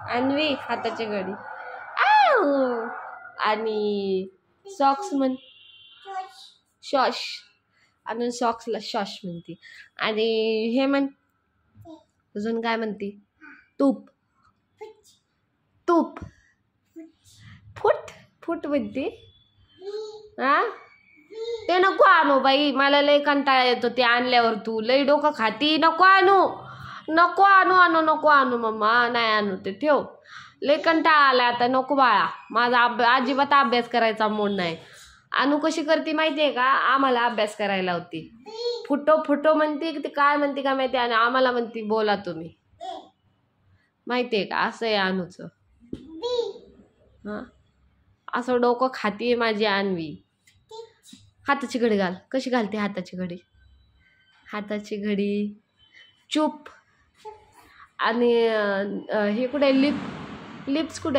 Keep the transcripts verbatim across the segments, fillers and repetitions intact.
अन्वी हाताची घडी आऊ. आणि सॉक्स म्हण शॉश. आणि सॉक्सला शॉश म्हणते. आणि हे म्हण अजून काय म्हणते? तूप. तूप. फुट. फुट म्हणते. हा ते नको आणू बाई, मला लय कंटाळा येतो ते आणल्यावर. तू लय डोकं खाती. नको आणू नको आणू आणू नको आणू मम्मा, नाही आणू ते, ठेव. लय कंटाळा आला आता, नको बाळा. माझा अभ्यास अजिबात अभ्यास करायचा मूड नाही. आणू कशी करते माहितीये का? आम्हाला अभ्यास करायला होती. फुटो फुटो म्हणते ते काय म्हणते का माहिती, आणि आम्हाला म्हणते बोला तुम्ही. माहितीये का? असं आहे आणूचं. हा असं डोकं खातीये माझी अन्वी. हाताची घडी घाल. कशी घालते हाताची घडी? हाताची घडी चूप. आणि हे कुठे लिप लिप्स कुठे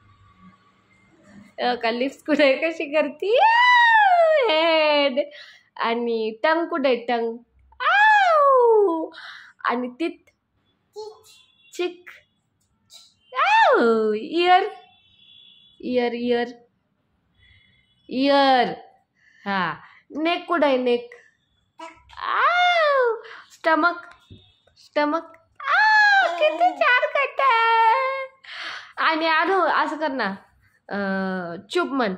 का लिप्स कुठे कशी करती? हेड. आणि टंग कुठे टंग? आणि तित cheek. Ear ear ear ear. हा नेक कुठे आहे? नेक. Stomach stomach. किती छान करते. आणि आणू असं कर ना, चुप म्हण.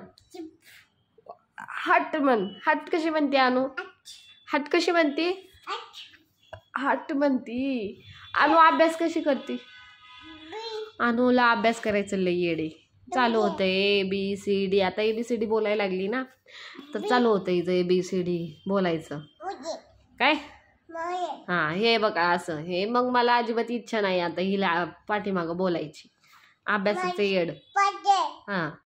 हट म्हण. हट कशी म्हणते आणू? हट कशी म्हणते? हट म्हणती. आणू अभ्यास कशी करते? आणूला अभ्यास करायचं लय येडे चालू होतं. A B C D. आता ए बी सी डी बोलायला लागली ना, तर चालू होतं हिचं ए बी सी डी बोलायचं. काय हा हे बघा असं हे. मग मला अजिबात इच्छा नाही आता हिला पाठीमागं बोलायची. अभ्यासाचं येड. हा